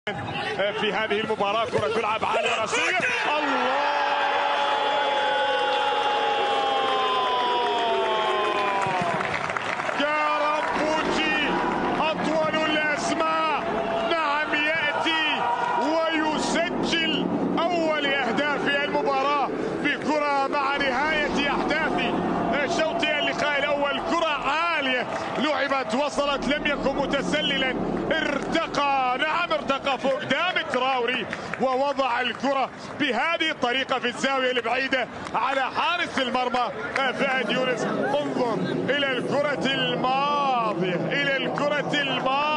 في هذه المباراة. كرة تلعب على راسية. الله كارامبوتشي أطول الأسماء، نعم، يأتي ويسجل أول أهداف المباراة بكرة مع نهاية أحداث شوط اللقاء الأول. كرة عالية لعبت، وصلت، لم يكن متسللا، ارتقى، نعم ارتقى فوق دام تراوري ووضع الكرة بهذه الطريقة في الزاوية البعيدة على حارس المرمى فهد يونس. انظر إلى الكرة الماضية، إلى الكرة الماضية.